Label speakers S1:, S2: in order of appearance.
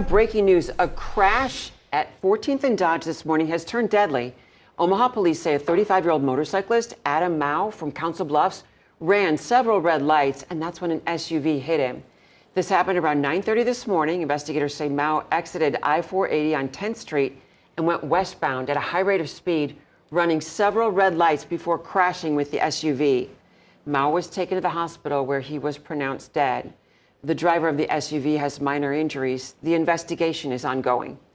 S1: Breaking news, a crash at 14th and Dodge this morning has turned deadly. Omaha police say a 35-year-old motorcyclist, Adam Mao from Council Bluffs, ran several red lights, and that's when an SUV hit him. This happened around 9:30 this morning. Investigators say Mao exited I-480 on 10th Street and went westbound at a high rate of speed, running several red lights before crashing with the SUV. Mao was taken to the hospital where he was pronounced dead. The driver of the SUV has minor injuries. The investigation is ongoing.